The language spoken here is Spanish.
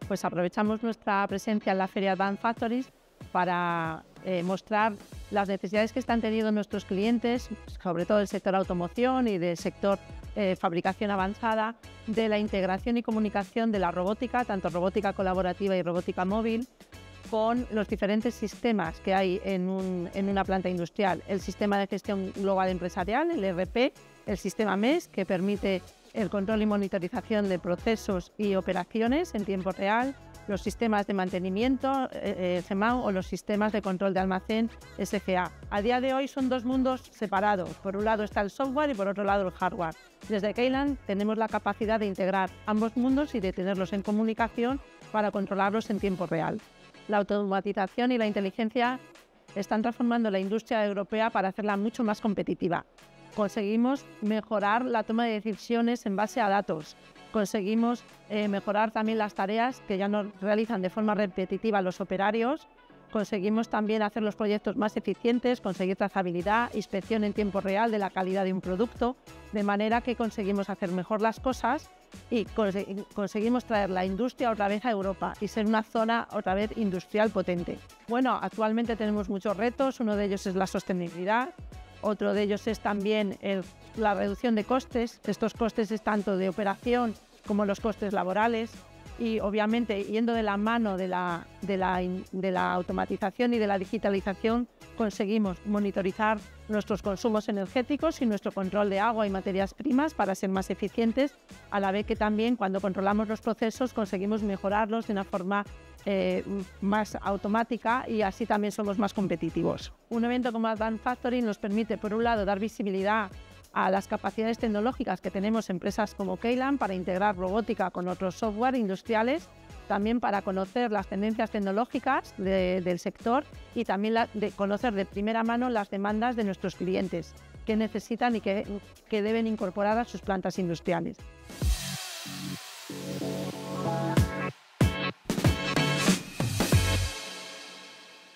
pues aprovechamos nuestra presencia en la Feria Advanced Factories para mostrar las necesidades que están teniendo nuestros clientes, sobre todo del sector automoción y del sector fabricación avanzada, de la integración y comunicación de la robótica, tanto robótica colaborativa y robótica móvil, con los diferentes sistemas que hay en una planta industrial. El sistema de gestión global empresarial, el ERP, el sistema MES, que permite el control y monitorización de procesos y operaciones en tiempo real, los sistemas de mantenimiento, GEMAU, o los sistemas de control de almacén, SGA. A día de hoy son dos mundos separados. Por un lado está el software y por otro lado el hardware. Desde Keyline tenemos la capacidad de integrar ambos mundos y de tenerlos en comunicación para controlarlos en tiempo real. La automatización y la inteligencia están transformando la industria europea para hacerla mucho más competitiva. Conseguimos mejorar la toma de decisiones en base a datos. Conseguimos mejorar también las tareas que ya no realizan de forma repetitiva los operarios. Conseguimos también hacer los proyectos más eficientes, conseguir trazabilidad, inspección en tiempo real de la calidad de un producto, de manera que conseguimos hacer mejor las cosas y conseguimos traer la industria otra vez a Europa y ser una zona otra vez industrial potente. Bueno, actualmente tenemos muchos retos, uno de ellos es la sostenibilidad, otro de ellos es también la reducción de costes. Estos costes es tanto de operación como los costes laborales. Y obviamente, yendo de la mano de la automatización y de la digitalización, conseguimos monitorizar nuestros consumos energéticos y nuestro control de agua y materias primas para ser más eficientes, a la vez que también cuando controlamos los procesos conseguimos mejorarlos de una forma más automática y así también somos más competitivos. Un evento como Advanced Factory nos permite, por un lado, dar visibilidad a las capacidades tecnológicas que tenemos empresas como Keyline para integrar robótica con otros software industriales, también para conocer las tendencias tecnológicas del sector y también de conocer de primera mano las demandas de nuestros clientes que necesitan y que deben incorporar a sus plantas industriales.